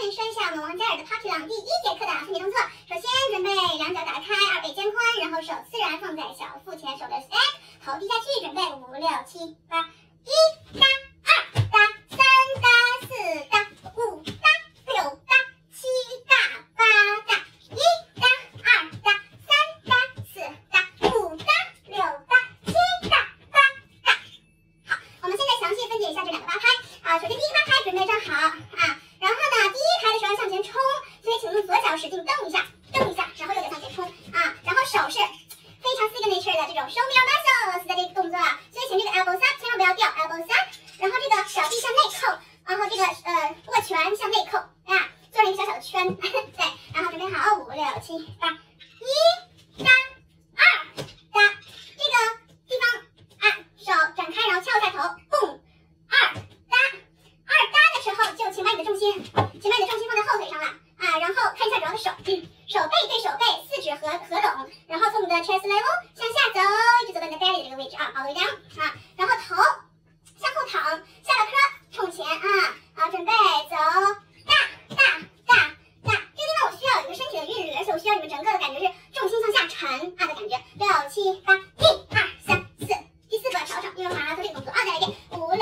面说一下我们王嘉尔的 Pocket 朗第1节课的分解动作。首先准备两脚打开，2倍肩宽，然后手自然放在小腹前，手的 stack， 头低下去，准备5、6、7、8，1搭2搭3搭4搭5搭6搭7搭8搭1搭2搭3搭4搭5搭6搭7搭8搭。好，我们现在详细分解一下这两个八拍。首先第一个八拍准备站好啊。然后呢，第一拍的时候要向前冲，所以请用左脚使劲蹬一下，然后右脚向前冲啊。然后手是非常 signature 的这种 show me your muscles 的这个动作，所以前面的 elbow up 千万不要掉 elbow up， 然后这个小臂向内扣，然后这个握拳向内扣啊，做成一个小小的圈，对，然后准备好5、6、7、8，1搭2搭，这个地方啊，手展开，然后翘下头，蹦2。时候就请把你的重心放在后腿上了啊，然后看一下主要的手背对手背，四指合拢，然后从你的 chest level 向下走，一直走到你的 belly 这个位置啊， all the way down 啊，然后头向后躺，下巴颏冲前啊，准备走，大，这个地方我需要有一个身体的韵律，而且我需要你们整个的感觉是重心向下沉啊的感觉，6、7、8，1、2、3、4，第4个调整，因为马拉松这个动作啊，再来一遍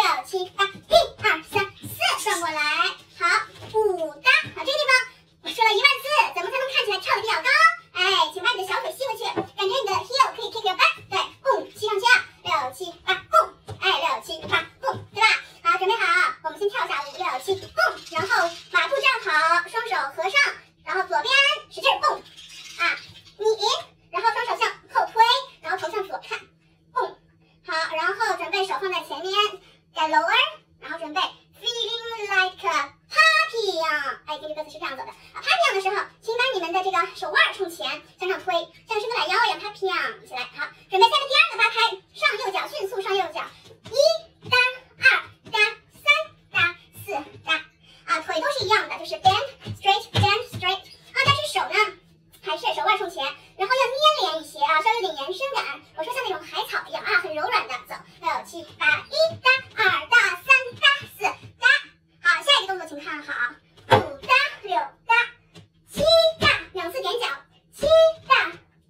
，5、6、7、8，1、2、3、4，转过来，好，5搭啊，这个地方我说了1万次，怎么才能看起来跳得比较高？哎，请把你的小腿吸回去，感觉你的 heel 可以 kick your butt， 对，蹦，吸上去啊，6、7、8，蹦，哎，6、7、8，蹦，对吧？好，准备好，我们先跳下5、6、7，蹦，然后马步站好，双手合上，然后左边使劲蹦，啊，你，然后双手向后推，然后头向左看，蹦，好，然后准备手放在前面，再 lower， 然后准备 feeling like a papillon， 哎，这个歌词是这样走的啊 ，papillon 的时候，请把你们的这个手腕冲前，向上推，像伸个懒腰一样 papillon 起来，好，准备下面第2个八拍，上右脚迅速上右脚，1搭2搭3搭4搭，啊，腿都是一样的，就是 bend straight 啊，但是手呢还是手腕冲前，然后要粘连一些啊，稍微有点延伸感，我说像那种海草一样啊，很柔软的，走，6、7、8，1搭2搭3搭4搭，好，下一个动作请看好，5搭6搭7搭，2次踮脚，7搭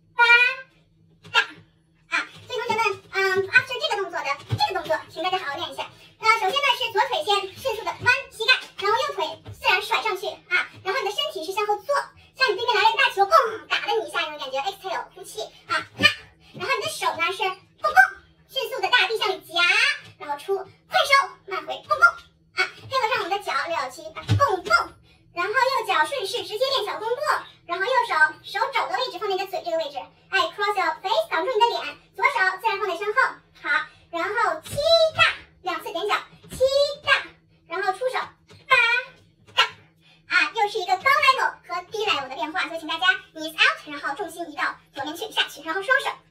8搭，啊，所以同学们，after 这个动作的这个动作，请大家好好练一下。首先呢是左腿先迅速的弯膝盖，然后右腿自然甩上去啊，然后你的身体是向后坐，像你对面来了一个大球，嘣，打了你一下那种感觉 ，exhale 呼气啊，哈，然后你的手呢是蹦蹦，迅速的大臂向里夹，然后出快手慢回蹦蹦啊，配合上我们的脚6、7、8蹦蹦，然后右脚顺势直接练小弓步，然后右手肘的位置放在你的嘴这个位置，哎 cross your face 挡住你的脸，左手自然放在身后，好，然后7搭，2次踮脚7搭，然后出手8搭啊，又是一个高 level 和低 level 的变化，所以请大家 knees out， 然后重心移到左面去下去，然后双手